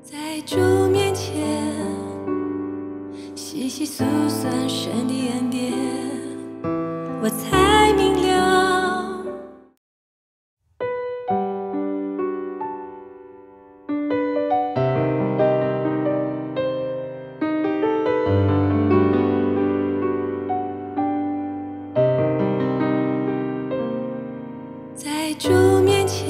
在主面前细细数算神的恩典，我才明了，在主面前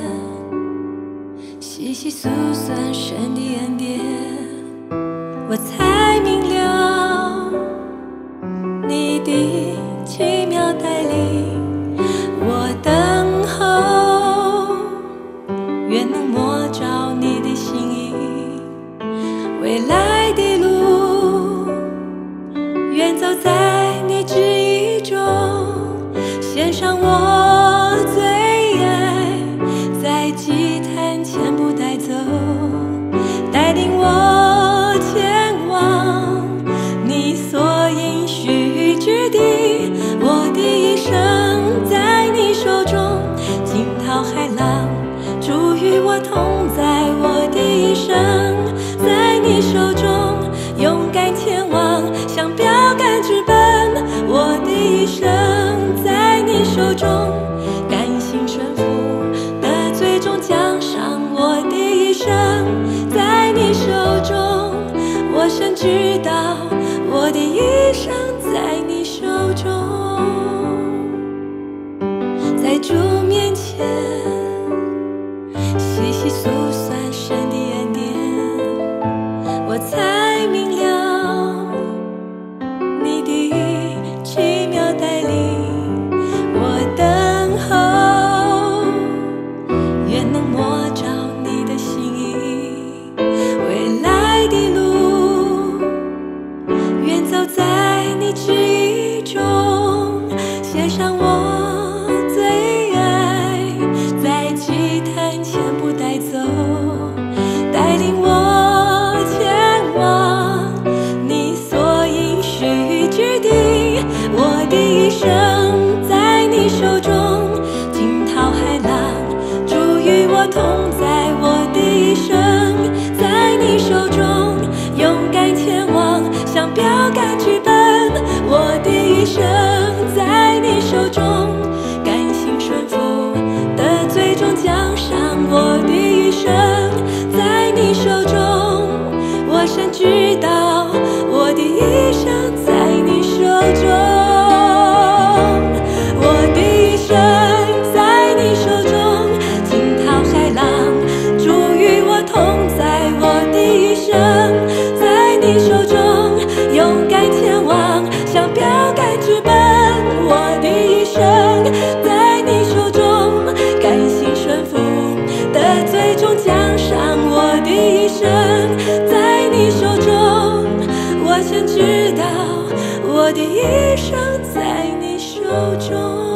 细细数算神的恩典，我才明了你的奇妙带领。我等候，愿能摸着你的心意，未来的路，愿走在你旨意中，献上我最爱，在祭坛前不带走，带领我前往你所应许之地。我的一生在你手中，惊涛骇浪，主与我同在。我的一生在你手中，勇敢前往，向标杆直奔。我的一生在你手中，甘心顺服，得最终奖赏。我的一生在你手中，我深知道我的一生在你手中。在主面前细细数算神的恩典，我才明了你的奇妙带领。我等候，愿能摸着你的心意，未来的路，愿走在你旨意中，献上我最爱，在祭坛前不带走，带领我前往你所应许之地。我的一生在你手中，惊涛骇浪，主与我同在。我的一生在你手中，勇敢前往，向标杆直奔。我的一生在你手中，甘心顺服，得最终奖赏。我的一生在你手中，我深知道我的一生在你手中。我的一生在你手中，惊涛骇浪，主与我同在。我的一生在你手中，勇敢前往，向标杆直奔。我的一生在你手中，甘心顺服，得最终奖赏。我的一生在你手中，我深知道我的一生在你手中。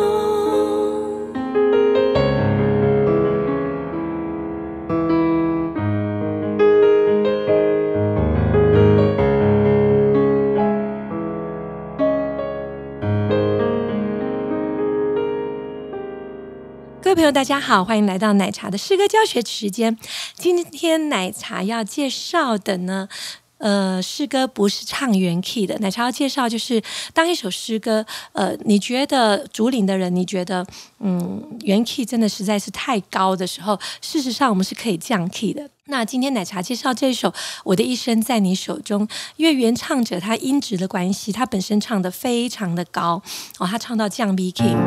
各位朋友大家好，欢迎来到奶茶的诗歌教学时间。今天奶茶要介绍的呢，诗歌不是唱原 key 的。奶茶要介绍就是当一首诗歌，你觉得主领的人，你觉得原 key 真的实在是太高的时候，事实上我们是可以降 key 的。那今天奶茶介绍这首《我的一生在你手中》，因为原唱者他音质的关系，他本身唱得非常的高哦，他唱到降 B key。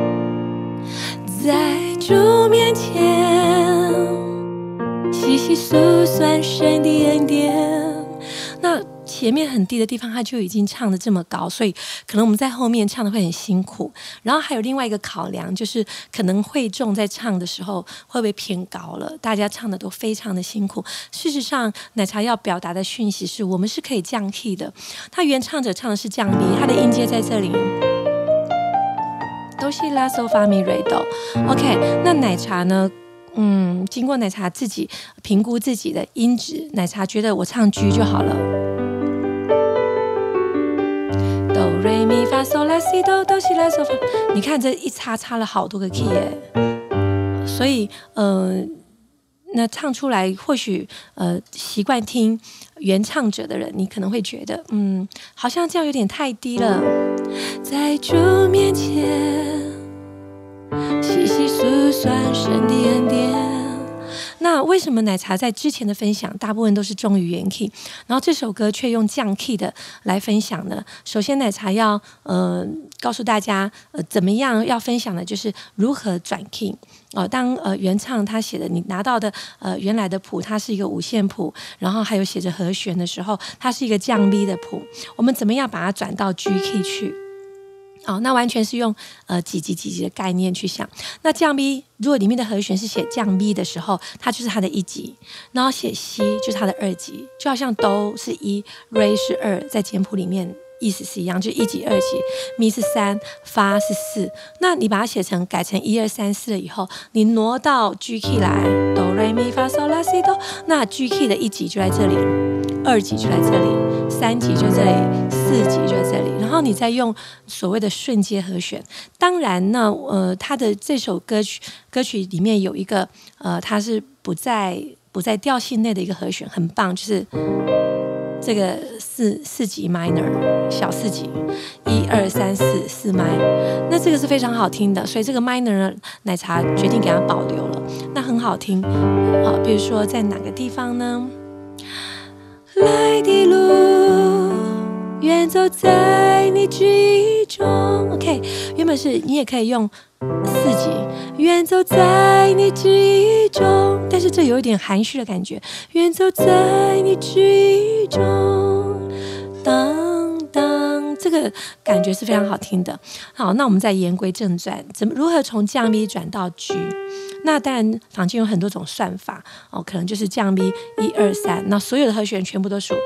在主面前细细数算神的恩典，那前面很低的地方他就已经唱得这么高，所以可能我们在后面唱的会很辛苦。然后还有另外一个考量，就是可能会众在唱的时候会不会偏高了，大家唱的都非常的辛苦。事实上奶茶要表达的讯息是我们是可以降 key 的。他原唱者唱的是降 B， 他的音阶在这里都是拉嗦发咪瑞哆。 OK， 那奶茶呢经过奶茶自己评估自己的音质，奶茶觉得我唱 G 就好了，哆瑞咪发嗦拉西哆哆西拉嗦发。你看这一差了好多个 key 耶，所以那唱出来或许习惯听原唱者的人，你可能会觉得好像这样有点太低了。在主面前细细诉算神的恩典。那为什么奶茶在之前的分享大部分都是忠于原 key， 然后这首歌却用降 key 的来分享呢？首先奶茶要告诉大家怎么样要分享的就是如何转 key。当原唱他写的你拿到的原来的谱，它是一个五线谱，然后还有写着和弦的时候，它是一个降 B 的谱，我们怎么样把它转到 G key 去？那完全是用几级的概念去想。那降 B 如果里面的和弦是写降 B 的时候，它就是它的一级，然后写 C 就是它的二级，就好像哆是一 ，Re 是二，在简谱里面意思是一样，就一级、二级，咪是三，发是四。那你把它改成1、2、3、4了以后，你挪到 G key 来，哆、Re、咪、发、嗦、拉、西、哆，那 G key 的一级就在这里，二级就在这里，3级就在这里，4级就在这里。然后你再用所谓的瞬接和弦。当然呢，它的这首歌曲里面有一个它是不在调性内的一个和弦，很棒，就是这个四级 minor 小4级，1、2、3、4 minor， 那这个是非常好听的，所以这个 minor 呢，奶茶决定给它保留了，那很好听。比如说在哪个地方呢？来的路，远走在你旨意中。OK， 原本是你也可以用4级，远走在你旨意中，但是这有一点含蓄的感觉。远走在你旨意中，当当，这个感觉是非常好听的。好，那我们再言归正传，如何从降 B 转到 G？ 那当然，坊间有很多种算法可能就是降 B 1、2、3，那所有的和弦全部都属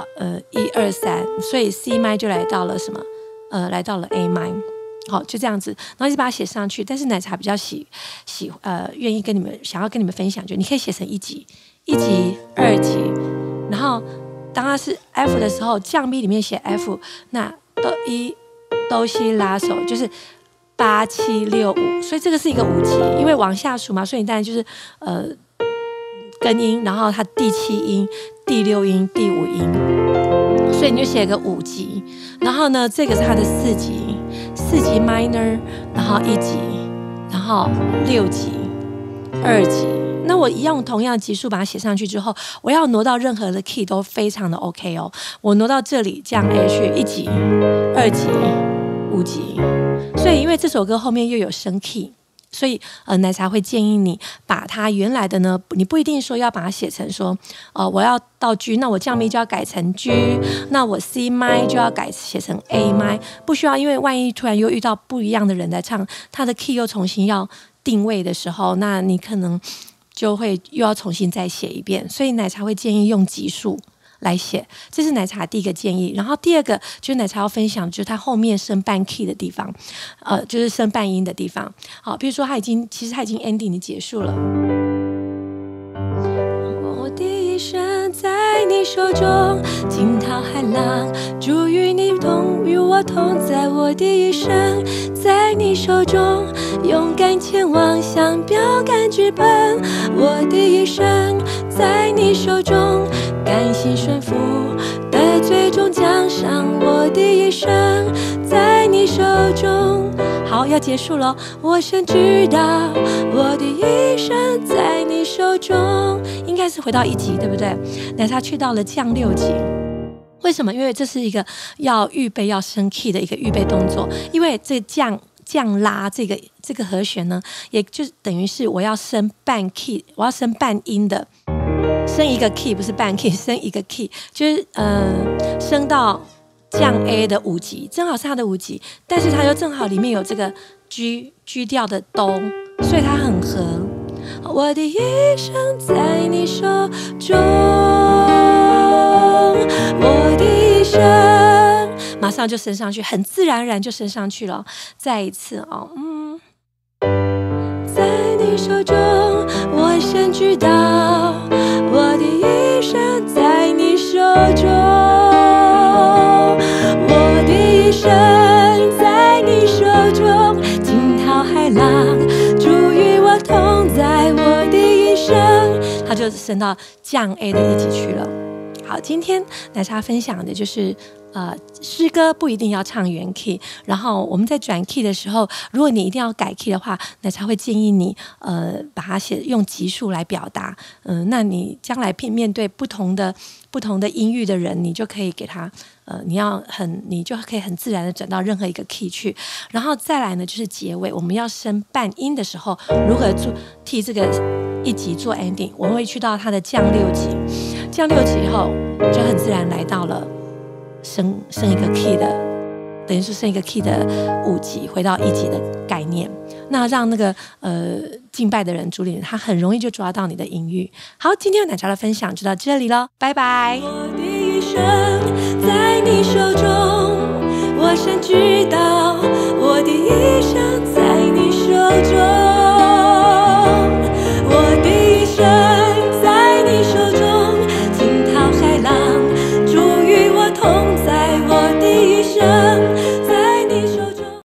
1、2、3，所以 C 麦就来到了什么？来到了 A 麦。好，就这样子，然后一直把它写上去。但是奶茶比较愿意想要跟你们分享，就你可以写成1级、1级、2级，然后当它是 F 的时候，降 B 里面写 F， 那哆西拉手就是8、7、6、5，所以这个是一个5级，因为往下数嘛，所以你当然就是根音，然后它第7音、第6音、第5音，所以你就写个5级。然后呢，这个是它的4级minor， 然后1级，然后6级、2级。那我用同样的级数把它写上去之后，我要挪到任何的 key 都非常的 OK 哦。我挪到这里降 H 1级、2级、5级。所以因为这首歌后面又有升 key， 所以奶茶会建议你把它原来的呢，你不一定说要把它写成说我要到 G， 那我降 B 就要改成 G， 那我 C 麦就要写成 A 麦，不需要，因为万一突然又遇到不一样的人来唱，他的 key 又重新要定位的时候，那你可能就会又要重新再写一遍，所以奶茶会建议用级数来写，这是奶茶第一个建议。然后第二个就是奶茶要分享，就是它后面升半 key 的地方，就是升半音的地方。好，比如说其实它已经 ending 结束了。我的一生在你手中，惊涛骇浪，主与我同在。我的一生在你手中，勇敢前往，向标杆直奔。我的一生在你手中，甘心顺服的最终奖赏。我的一生在你手中。好，要结束了。我深知道我的一生在你手中，应该是回到1级，对不对？奶茶去到了降6级。为什么？因为这是一个要预备要升 key 的一个预备动作。因为这降拉这个和弦呢，也就等于是我要升半 key， 我要升半音的，升一个 key， 不是半 key， 升一个 key， 就是升到降 A 的5级，正好是它的5级，但是它又正好里面有这个 G 调的哆，所以它很合。我的一生在你手中，我的一生马上就升上去，很自然而然就升上去了。再一次在你手中，我深知道我的一生在你手中，我的一生在你手中，惊涛骇浪，主与我同在。我的一生就升到降 A 的一级去了。好，今天奶茶分享的就是诗歌不一定要唱原 key， 然后我们在转 key 的时候，如果你一定要改 key 的话，奶茶会建议你把它用级数来表达。那你将来面对不同的音域的人，你就可以给他你就可以很自然的转到任何一个 key 去。然后再来呢，就是结尾，我们要升半音的时候，如何替这个一级做 ending， 我们会去到它的降6级，降6级以后就很自然来到了升一个 key 的，等于是升一个 key 的5级，回到1级的概念。那让那个敬拜的人主理人，他很容易就抓到你的音域。好，今天的奶茶的分享就到这里咯，拜拜。 我的一生在你手中，我深知道我的一生在你手中。